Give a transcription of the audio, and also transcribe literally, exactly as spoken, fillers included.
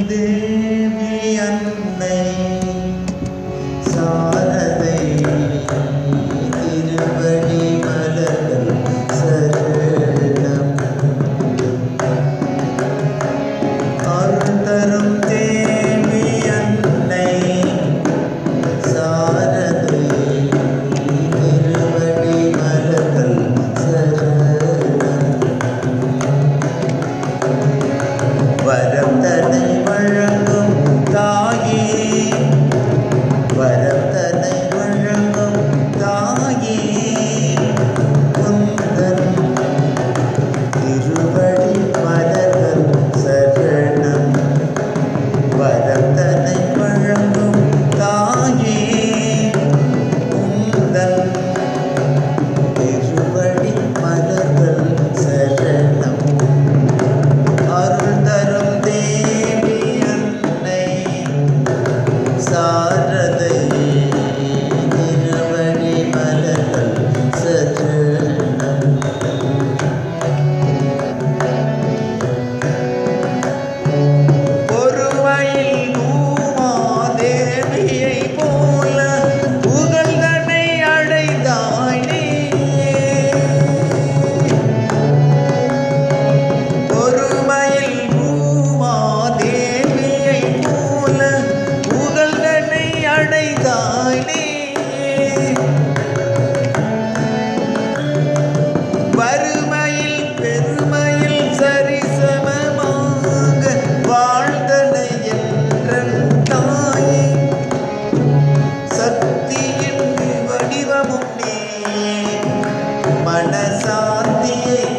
தேவி அன்னை சாரதை திருவடி மலர்கள் சரணம் அருள் தரும் தேவி அன்னை சாரதை திருவடி மலர்கள் சரணம் வரம் தன்னை வழங்கும் தாயே வரம் தன்னை வழங்கும் தாயே உந்தன் திருவடி மலர்கள் சரணம் வரம் தன்னை வழங்கும் தாயே உந்தன் திருவடி மலர்கள் சரணம் அருள் தரும் தேவி அன்னை சாரதை திருவடி மலர்கள் சரணம் ஒருவயில் பூமாதேவியை போல புகழ்தனை அடைந்தாய் ஒருமையில் பூமாதேவியை போல புகழ்தனை அடைந்தாய் வறுமையில் பெருமையில் சரிசமமாக வாழ்தனை என்றன் தாயே சக்தியின் வடிவமும் நீ மனசாந்தியை